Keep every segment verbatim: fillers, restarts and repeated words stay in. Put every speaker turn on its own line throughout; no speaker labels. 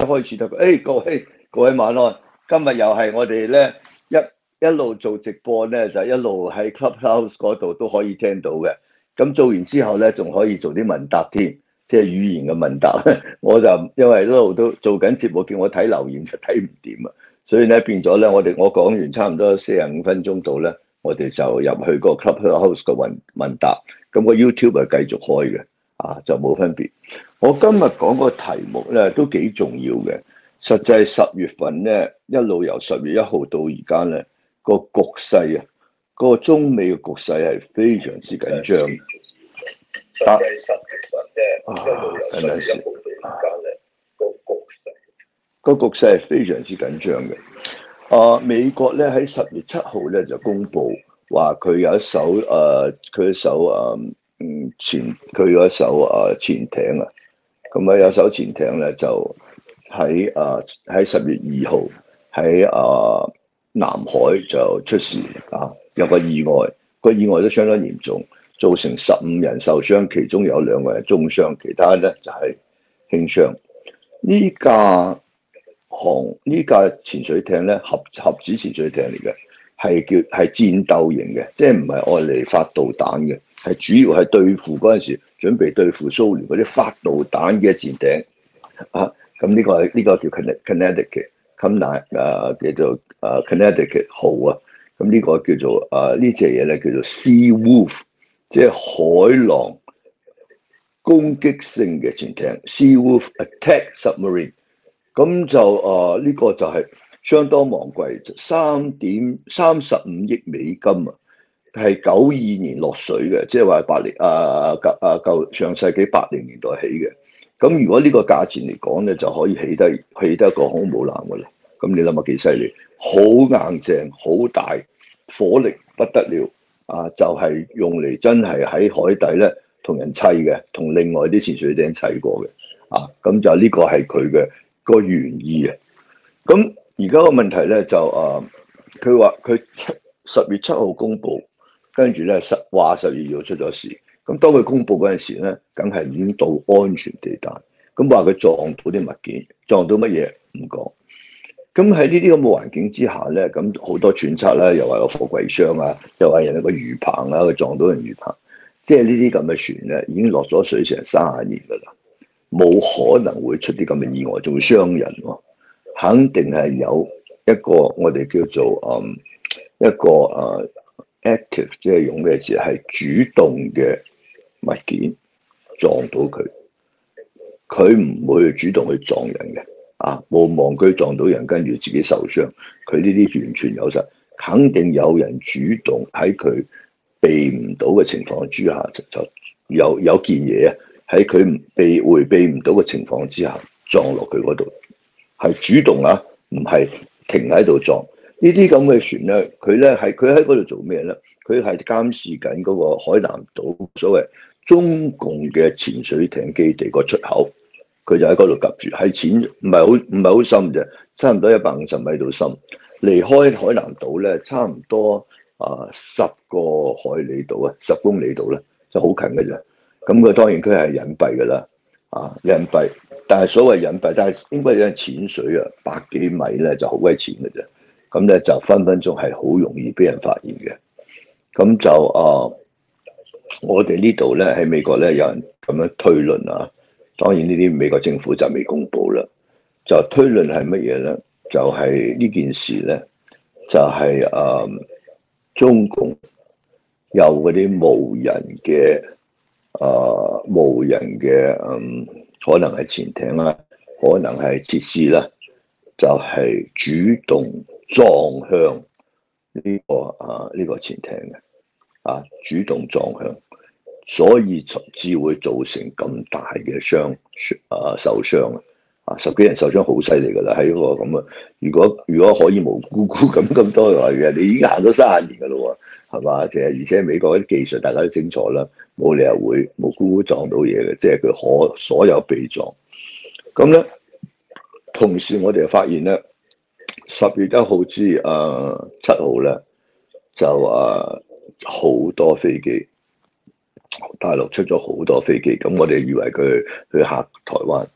開始得，誒、哎、各位各位晚安，今日又係我哋咧一一路做直播咧，就一路喺 Clubhouse 嗰度都可以聽到嘅。咁做完之後咧，仲可以做啲問答添，即係語言嘅問答。我就因為一路都做緊節目，叫我睇留言就睇唔掂啊，所以咧變咗咧，我哋我講完差唔多四十五分鐘度咧，我哋就入去個 Clubhouse 嘅問問答。咁個 YouTube 係繼續開嘅，啊就冇分別。我今日講個題目咧都幾重要嘅，實際十月份咧一路由十月一號到而家咧個局勢啊，個中美嘅局勢係非常之緊張。實際十月份咧一路由十月一號到而家咧個局勢，個局勢係非常之緊張嘅。啊，美國咧喺十月七號咧就公布話佢有一艘誒，佢、呃、一艘誒嗯潛佢有一艘誒潛艇啊。咁啊，有艘潛艇咧就喺誒喺十月二號喺誒南海就出事啊，有個意外，個意外都相當嚴重，造成十五人受傷，其中有兩個人中傷，其他咧就係輕傷。呢架航呢架潛水艇咧，核核子潛水艇嚟嘅，係叫係戰鬥型嘅，即係唔係愛嚟發導彈嘅，係主要係對付嗰陣時準備對付蘇聯嗰啲發導彈嘅潛艇啊。咁呢個係呢個叫 Connecticut，咁嗱誒叫做誒 Connecticut 號啊。咁呢個叫做誒呢隻嘢咧叫做 Sea Wolf， 即係海狼攻擊性嘅潛艇 Sea Wolf Attack Submarine。咁就誒呢、呃這個就係相當昂貴，三點三十五億美金啊，係九二年落水嘅，即係話八零啊啊舊上世紀八零年代起嘅。咁如果呢個價錢嚟講咧，就可以起得起得一個航空母艦噶啦。咁你諗下幾犀利，好硬淨，好大，火力不得了啊！就係、是、用嚟真係喺海底咧同人砌嘅，同另外啲潛水艇砌過嘅啊。咁就呢個係佢嘅個原意啊！咁而家個問題咧就誒，佢話佢七十月七號公佈，跟住咧十話十二號出咗事。咁當佢公佈嗰陣時咧，梗係已經到安全地帶。咁話佢撞到啲物件，撞到乜嘢唔講。咁喺呢啲咁嘅環境之下咧，咁好多揣測啦，又話有貨櫃箱啊，又話人哋個魚棚啊，佢撞到人魚棚。即係呢啲咁嘅船咧，已經落咗水成三十年噶啦，冇可能會出啲咁嘅意外，仲會傷人喎。肯定係有一個我哋叫做嗯一個誒、uh, active， 即係用咩字係主動嘅物件撞到佢，佢唔會主動去撞人嘅啊，冇忘居撞到人跟住自己受傷，佢呢啲完全有實，肯定有人主動喺佢避唔到嘅情況之下就就有有件嘢啊喺佢避迴避唔到嘅情況之下撞落佢嗰度。係主動啊，唔係停喺度撞。呢啲咁嘅船咧，佢咧係佢喺嗰度做咩咧？佢係監視緊嗰個海南島所謂中共嘅潛水艇基地個出口，佢就喺嗰度夾住，係淺唔係好唔係好深啫，差唔多一百五十米度深。離開海南島咧，差唔多啊十個海里度啊，十公里度咧，就好近嘅啫。咁佢當然佢係隱蔽㗎啦，啊隱蔽。但係所謂隱蔽，但係應該有人淺水啊，百幾米咧就好鬼淺嘅啫。咁咧就分分鐘係好容易俾人發現嘅。咁就啊、呃，我哋呢度咧喺美國咧有人咁樣推論啊。當然呢啲美國政府就未公佈啦。就推論係乜嘢咧？就係、是、呢件事咧，就係、是、啊、呃、中共有嗰啲無人嘅啊、呃、無人嘅嗯。可能係潛艇啦，可能係設施啦，就係、是、主動撞向呢、這個啊呢、這個潛艇嘅啊，主動撞向，所以至會造成咁大嘅傷啊受傷啊，十幾人受傷好犀利㗎啦，喺個咁啊，如果如果可以無辜辜咁咁多嘅話嘅，你已經行咗三十年㗎咯喎，係嘛？即係而且美國啲技術大家都清楚啦。冇理由會無辜辜撞到嘢嘅，即係佢可所有被撞。咁咧，同時我哋又發現咧，十月一號至誒七號咧，就誒好、呃、多飛機，大陸出咗好多飛機。咁我哋以為佢去嚇台灣，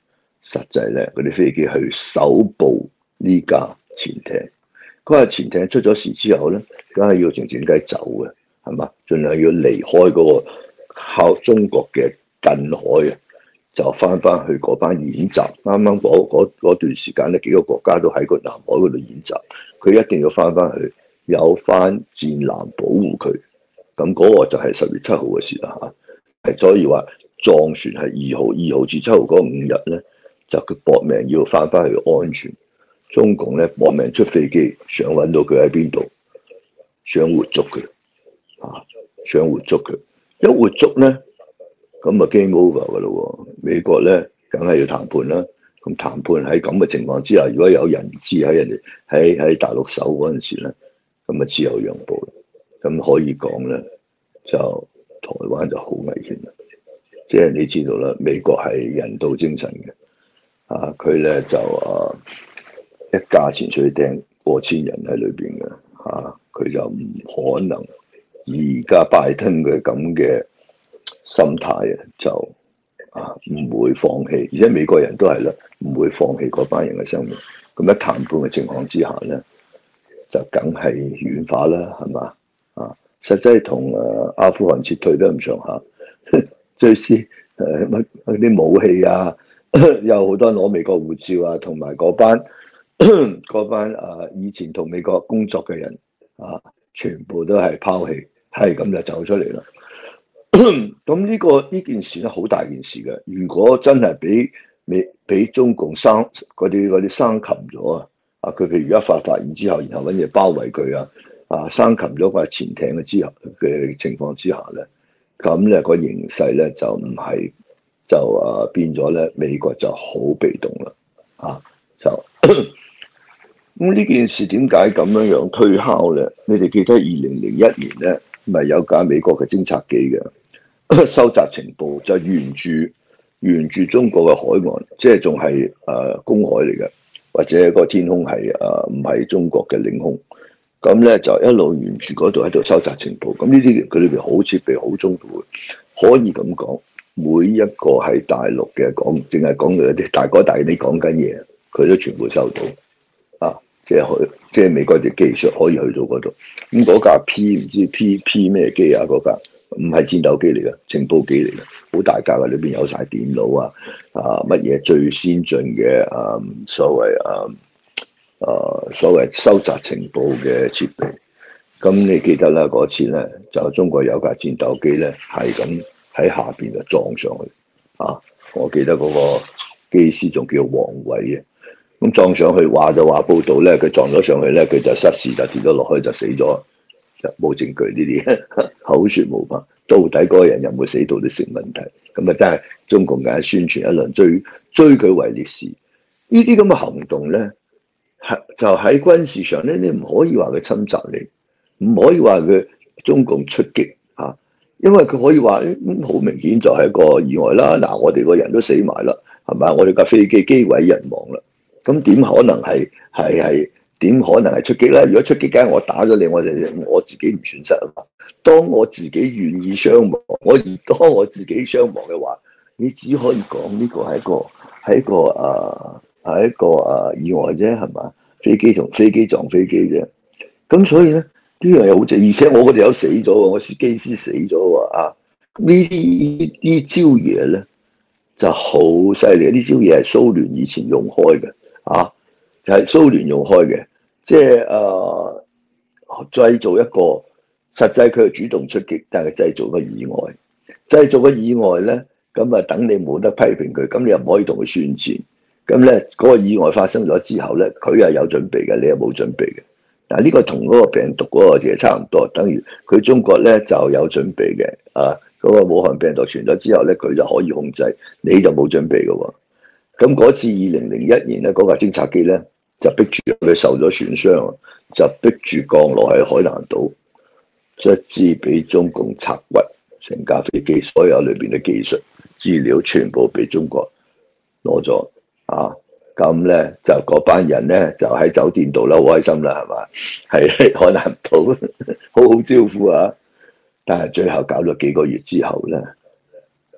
實際咧嗰啲飛機去搜捕呢架潛艇。嗰架潛艇出咗事之後咧，梗係要靜靜雞走嘅，係嘛？盡量要離開嗰個靠中國嘅近海啊，就翻翻去嗰班演習。啱啱嗰段時間咧，幾個國家都喺個南海嗰度演習，佢一定要翻翻去，有翻戰艦保護佢。咁嗰個就係十月七號嘅事啦嚇。係所以話撞船係二號，二號至七號嗰五日咧，就佢搏命要翻翻去安全。中共咧搏命出飛機，想揾到佢喺邊度，想活捉佢，啊，想活捉佢。一活捉咧，咁啊 game over 噶咯。美國咧梗係要談判啦。咁談判喺咁嘅情況之下，如果有人質喺人哋喺喺大陸手嗰陣時咧，咁啊自由讓步啦。咁可以講咧，就台灣就好危險啦。即係你知道啦，美國係人道精神嘅，啊，佢咧就啊。一架潛水艇過千人喺裏邊嘅嚇，佢、啊、就唔可能而家拜登嘅咁嘅心態啊，就啊唔會放棄，而且美國人都係啦，唔會放棄嗰班人嘅生命。咁喺談判嘅情況之下咧，就梗係軟化啦，係嘛啊？實際同誒阿富汗撤退都唔上下，最先誒乜嗰啲武器啊，有好多攞美國護照啊，同埋嗰班。嗰班啊，以前同美國工作嘅人啊，全部都係拋棄，係咁就走出嚟啦。咁呢、呢個呢件事咧，好大件事嘅。如果真係俾美俾中共生嗰啲啲生擒咗啊，啊佢譬如一發發現之後，然後揾嘢包圍佢啊，啊生擒咗個潛艇嘅之後嘅情況之下咧，咁咧個形勢咧就唔係就啊變咗咧，美國就好被動啦，啊就。咁呢件事點解咁樣樣推敲咧？你哋記得二零零一年咧，咪有架美國嘅偵察機嘅收集情報，就沿住沿住中國嘅海岸，即係仲係誒公海嚟嘅，或者個天空係誒唔係中國嘅領空。咁咧就一路沿住嗰度喺度收集情報。咁呢啲佢裏邊好設備好充沛，可以咁講，每一個喺大陸嘅講，淨係講到一啲大哥大你講緊嘢，佢都全部收到。啊，即係去，即係美國嘅技術可以去到嗰度。咁嗰架 P 唔知 P P 咩機啊？嗰架唔係戰鬥機嚟嘅，情報機嚟嘅，好大架嘅，裏邊有晒電腦啊，啊乜嘢最先進嘅啊所謂啊啊所謂收集情報嘅設備。咁你記得啦，嗰次咧就中國有架戰鬥機咧係咁喺下邊就撞上去。啊，我記得嗰個機師仲叫王偉嘅。咁撞上去，話就話報道咧，佢撞咗上去咧，佢就失事就跌咗落去就死咗，就冇證據呢啲口説無憑，到底嗰個人有冇死到都成問題。咁啊真係中共梗係宣傳一輪，追追佢為烈士。呢啲咁嘅行動咧，係就喺軍事上咧，你唔可以話佢侵襲你，唔可以話佢中共出擊啊，因為佢可以話好明顯就係一個意外啦。嗱，我哋個人都死埋啦，係咪？我哋架飛機機毀人亡啦。咁點可能係係係點可能係出擊咧？如果出擊，梗係我打咗你，我哋我自己唔損失啊嘛。當我自己願意傷亡，我而當我自己傷亡嘅話，你只可以講呢個係一個係一個啊係一個啊意外啫，係嘛？飛機同飛機撞飛機啫。咁所以咧，呢樣嘢好正，而且我嗰條友死咗喎，我司機師死咗喎啊！呢啲呢招嘢咧就好犀利，呢招嘢係蘇聯以前用開嘅。啊，就係、是、蘇聯用開嘅，即係誒製造一個實際佢係主動出擊，但係製造個意外，製造個意外咧，咁啊等你冇得批評佢，咁你又唔可以同佢宣戰，咁咧嗰個意外發生咗之後咧，佢係有準備嘅，你又冇準備嘅。嗱、這、呢個同嗰個病毒嗰個其實差唔多，等於佢中國咧就有準備嘅，啊嗰、那個武漢病毒傳咗之後咧，佢就可以控制，你就冇準備嘅喎。咁嗰次二零零一年咧，嗰架偵察機咧就逼住佢受咗損傷，就逼住降落喺海南島，卒之俾中共拆骨，成架飛機所有裏邊嘅技術資料全部俾中國攞咗啊！咁咧就嗰班人咧就喺酒店度啦，好開心啦，係嘛？喺海南島好好招呼啊！但係最後搞咗幾個月之後咧，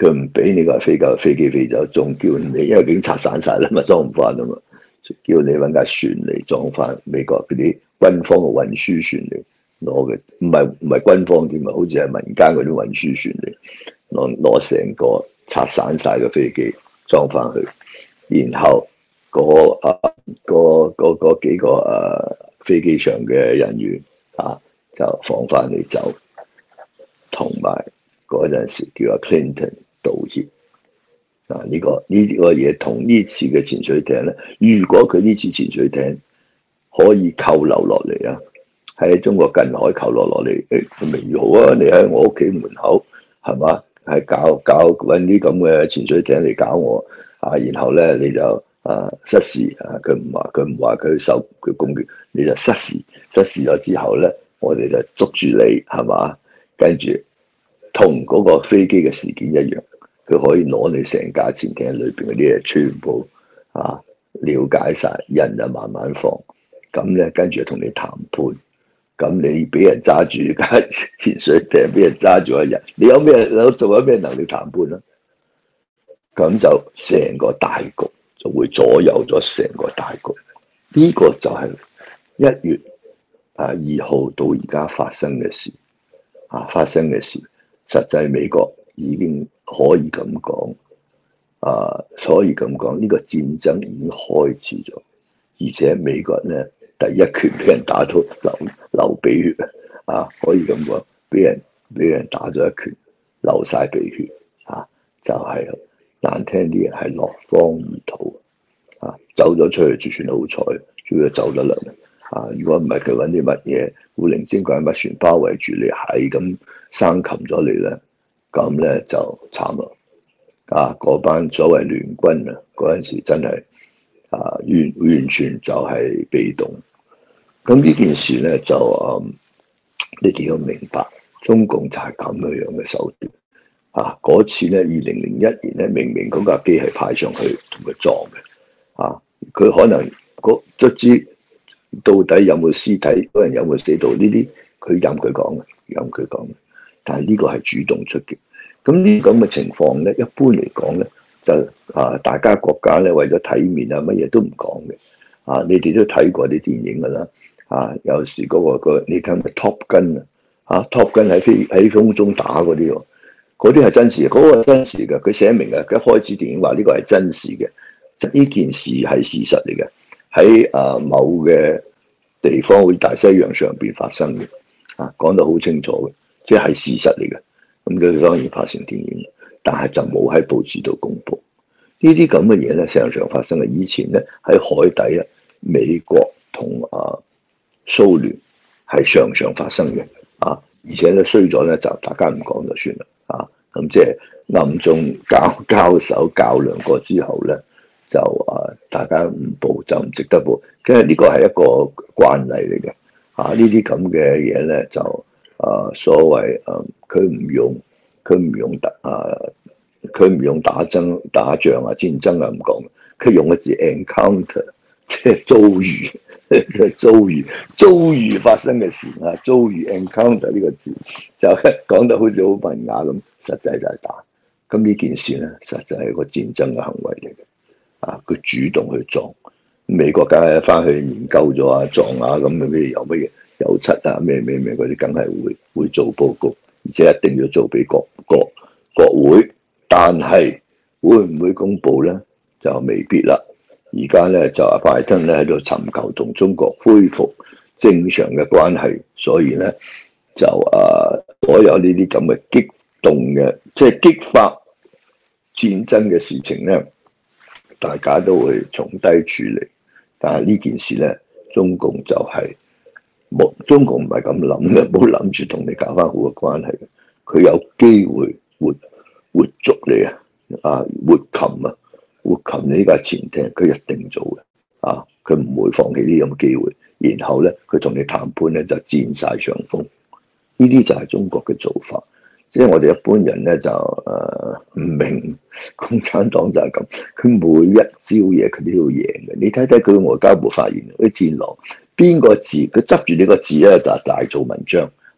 佢唔俾你個飛架飛機飛走，仲叫你，因為警察散晒啦嘛，裝唔翻啊嘛，叫你揾架船嚟裝翻美國嗰啲軍方嘅運輸船嚟攞嘅，唔係唔係軍方添啊，好似係民間嗰啲運輸船嚟攞攞成個拆散晒嘅飛機裝翻去，然後嗰啊嗰嗰嗰幾個啊飛機上嘅人員啊就放翻你走，同埋嗰陣時叫阿 Clinton 道歉啊！呢、這個呢、這個嘢同呢次嘅潛水艇咧，如果佢呢次潛水艇可以扣留落嚟啊，喺中國近海扣落落嚟，誒咁咪好啊！你喺我屋企門口係嘛，係搞搞揾啲咁嘅潛水艇嚟搞我啊，然後咧你就啊失事啊，佢唔話佢唔話佢受佢攻擊，你就失事失事咗之後咧，我哋就捉住你係嘛，跟住同嗰個飛機嘅事件一樣。佢可以攞你成架潛艇裏邊嗰啲嘢全部啊了解晒，人就慢慢放，咁咧跟住同你談判，咁你俾人揸住架潛水艇，俾人揸住一日，你有咩有做有咩能力談判啊？咁就成個大局就會左右咗成個大局，呢、這個就係一月啊二號到而家發生嘅事啊發生嘅事，實際美國已經。可以咁講，啊，所以咁講，呢個戰爭已經開始咗，而且美國人咧第一拳俾人打到流流鼻血啊！可以咁講，俾人俾人打咗一拳，流晒鼻血啊！就係、是、難聽啲人係落荒而逃啊！走咗出去就算好彩，仲要走得嚟啊！如果唔係佢揾啲乜嘢古靈精怪乜船包圍住你，係咁生擒咗你咧。咁咧就慘啦！啊，嗰班所謂聯軍啊，嗰陣時真係啊，完完全就係被動。咁呢件事咧就嗯，你哋要明白，中共就係咁樣樣嘅手段。啊，嗰次咧，二零零一年咧，明明嗰架機係派上去同佢撞嘅。啊，佢可能嗰卒之到底有冇屍體，嗰人有冇死到呢啲，佢任佢講嘅，任佢講嘅。但係呢個係主動出擊，咁呢咁嘅情況咧，一般嚟講咧，就啊大家國家咧為咗體面啊，乜嘢都唔講嘅。啊，你哋都睇過啲電影㗎啦，啊有時嗰、嗰個、嗰個你睇咩 Top Gun 啊，嚇 Top Gun 喺飛喺空中打嗰啲喎，嗰啲係真實，嗰、嗰個係真實嘅，佢寫明嘅，佢一開始電影話呢個係真實嘅，呢件事係事實嚟嘅，喺啊某嘅地方好似大西洋上邊發生嘅，啊講得好清楚嘅。即係事實嚟嘅，咁佢當然拍成電影，但係就冇喺報紙度公佈呢啲咁嘅嘢咧，常常發生嘅。以前咧喺海底啊，美國同啊蘇聯係常常發生嘅啊，而且咧衰咗咧就大家唔講就算啦啊，咁即係暗中交交手較量過之後咧，就啊大家唔報就唔值得報，因為呢個係一個慣例嚟嘅啊，呢啲咁嘅嘢咧就。啊，所謂誒，佢、嗯、唔用佢唔用打啊，佢唔用打爭打仗啊、戰爭啊咁講，佢用個字 encounter，即係遭遇，遭遇遭遇發生嘅事啊，遭遇 encounter 呢個字就講得好似好文雅咁，實際就係打。咁呢件事咧，實際係一個戰爭嘅行為嚟嘅。啊，佢主動去撞，美國梗係翻去研究咗啊，撞下咁嘅咩有乜嘢？有七啊，咩咩咩嗰啲，梗係會會做報告，而且一定要做俾國國國會。但係會唔會公佈咧？就未必啦。而家咧就阿拜登咧喺度尋求同中國恢復正常嘅關係，所以咧就啊，所有呢啲咁嘅激動嘅，即係激發戰爭嘅事情咧，大家都會從低處理。但係呢件事咧，中共就係、是。冇，中國唔係咁諗嘅，冇諗住同你搞翻好嘅關係嘅。佢有機會活活捉你啊！啊，活擒啊，活擒你呢架潛艇，佢一定做嘅。啊，佢唔會放棄呢啲咁嘅機會。然後咧，佢同你談判咧就佔晒上風。呢啲就係中國嘅做法。即係我哋一般人咧就誒唔明，共產黨就係咁。佢每一招嘢佢都要贏嘅。你睇睇佢外交部發言啲戰狼。邊個字佢執住呢個字咧就大做文章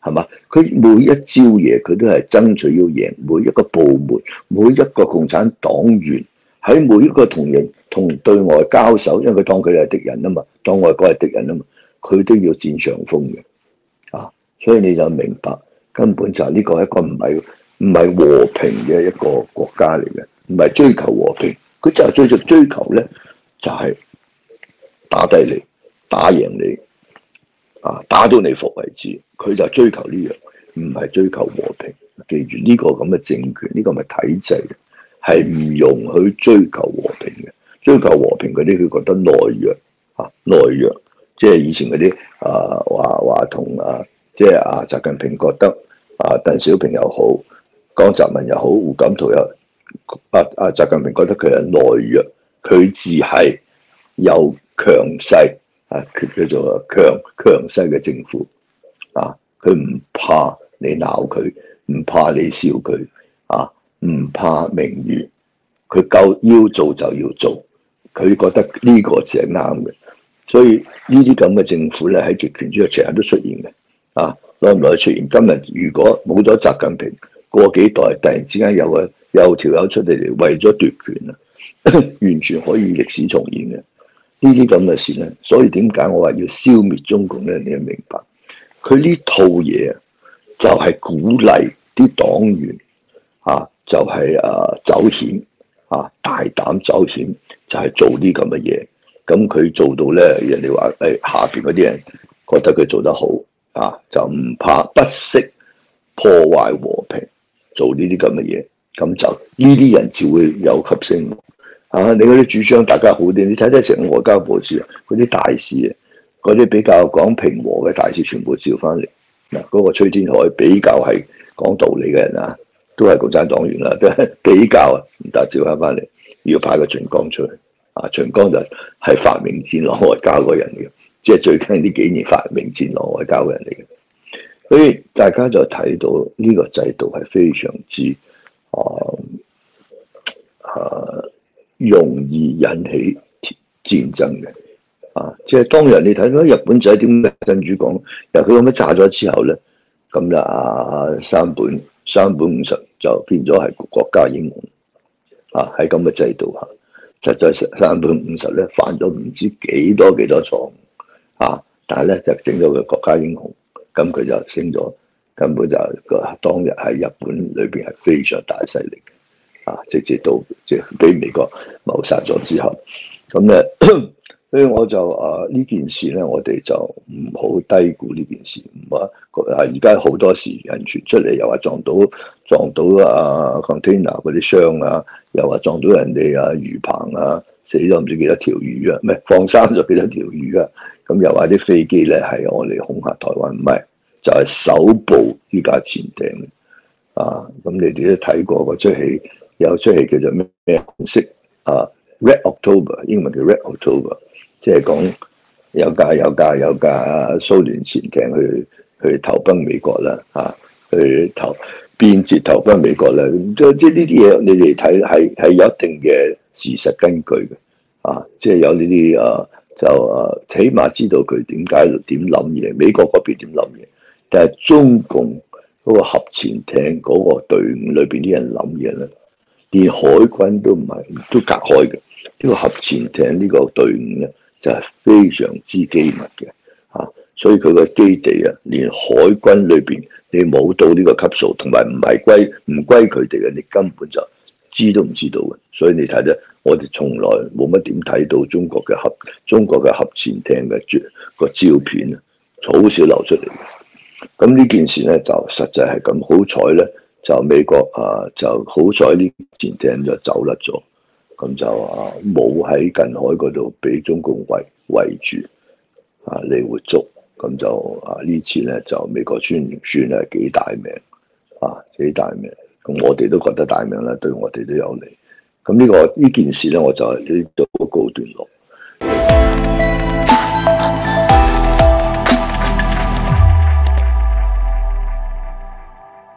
係嘛？佢每一招嘢佢都係爭取要贏每一個部門，每一個共產黨員喺每一個同人同對外交手，因為佢當佢係敵人啊嘛，當外國係敵人啊嘛，佢都要佔上風嘅啊！所以你就明白，根本就係呢個一個唔係唔係和平嘅一個國家嚟嘅，唔係追求和平，佢就係追求追求咧，就係、是、打低你，打贏你。啊！打到你服為止，佢就追求呢樣，唔係追求和平。記住呢個咁嘅政權，呢個咪體制，係唔容許追求和平嘅。追求和平嗰啲，佢覺得懦弱啊，懦弱。即係以前嗰啲啊話話同啊，即係啊習近平覺得啊鄧小平又好，江澤民又好，胡錦濤又啊啊習近平覺得佢係懦弱，佢只係有強勢。啊，叫做強強勢嘅政府啊，佢唔怕你鬧佢，唔怕你笑佢，啊，唔怕名譽，佢夠要做就要做，佢覺得呢個就係啱嘅，所以呢啲咁嘅政府咧喺極權之下成日都出現嘅，啊，耐唔耐出現？今日如果冇咗習近平，過幾代突然之間有個有條友出嚟嚟為咗奪權啊，完全可以歷史重現嘅。呢啲咁嘅事咧，所以點解我話要消滅中共咧？你要明白，佢呢套嘢就係鼓勵啲黨員啊，就係、是、啊走險啊，大膽走險，就係、是、做啲咁嘅嘢。咁佢做到咧，人哋話誒下邊嗰啲人覺得佢做得好啊，就唔怕不惜破壞和平，做呢啲咁嘅嘢，咁就呢啲人就會有級升。啊！你嗰啲主張大家好啲，你睇睇成個外交部事啊，嗰啲大事啊，嗰啲比較講平和嘅大事，全部召翻嚟。嗱，嗰個崔天凱比較係講道理嘅人啊，都係共產黨員啦，都係比較啊，唔得召翻翻嚟，要派個秦剛出去。啊，秦剛就係發明戰狼外交嘅人嚟嘅，即係最近呢幾年發明戰狼外交嘅人嚟嘅。所以大家就睇到呢個制度係非常之啊啊〜容易引起戰爭嘅，啊！即係當日你睇到日本仔點解跟住講，由佢咁樣炸咗之後咧，咁就啊山本山本五十就變咗係國家英雄，啊喺咁嘅制度下，實在山本五十咧犯咗唔知幾多幾多錯誤，啊！但係咧就整咗佢國家英雄，咁佢就升咗，根本就個當日喺日本裏邊係非常大勢力。啊！直接到即係俾美國謀殺咗之後，咁咧，所以我就啊呢件事咧，我哋就唔好低估呢件事。唔啊，而家好多時人傳出嚟，又話撞到撞到啊 container 嗰啲箱啊，又話撞到人哋啊魚棚啊，死咗唔知幾多條魚啊，唔係放生咗幾多條魚啊。咁又話啲飛機咧係我哋恐嚇台灣，唔係就係、是、首部呢架潛艇啊！咁你哋都睇過嗰出戲。有出戲叫做咩咩紅色啊 Red October， 英文叫 Red October， 即係講有架有架有架蘇聯潛艇去去投奔美國啦，啊，去投變節投奔美國啦。即即呢啲嘢你哋睇係係有一定嘅事實根據嘅，啊，即係有呢啲啊就啊起碼知道佢點解點諗嘢，美國嗰邊點諗嘢，但係中共嗰個核潛艇嗰個隊伍裏邊啲人諗嘢咧。連海軍都唔係都隔開嘅，呢、這個核潛艇呢個隊伍咧就係、是、非常之機密嘅，嚇、啊，所以佢個基地啊，連海軍裏邊你冇到呢個級數，同埋唔係歸唔歸佢哋嘅，你根本就知都唔知道嘅。所以你睇咧，我哋從來冇乜點睇到中國嘅核中國嘅核潛艇嘅照個照片啊，好少流出嚟嘅。咁呢件事咧就實際係咁好彩咧。就美國啊，就好彩呢潛艇就走甩咗，咁就啊冇喺近海嗰度俾中共圍圍住啊嚟活捉，咁就啊呢次咧就美國算算係幾大命啊幾大命，咁我哋都覺得大命啦，對我哋都有利。咁呢、呢個呢件事咧，我就喺呢度告段落。